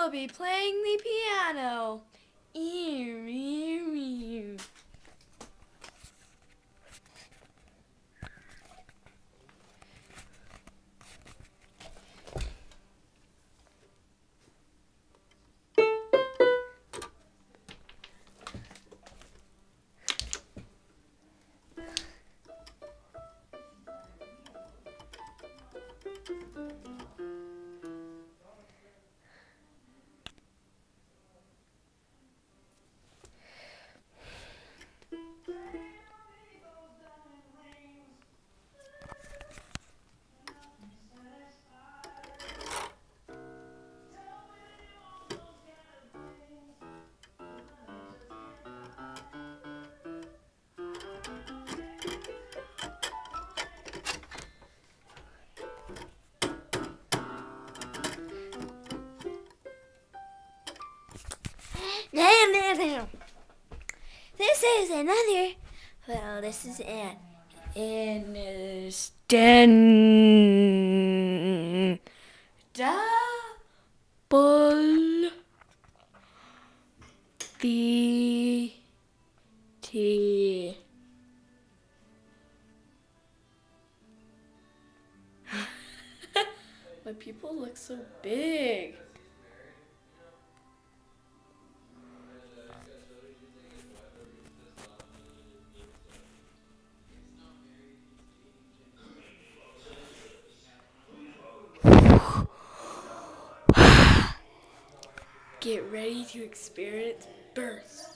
I'll be playing the piano. Ew, ew, ew. This is another. Well, this is an double the T. My pupil looks so big. Get ready to experience bursts.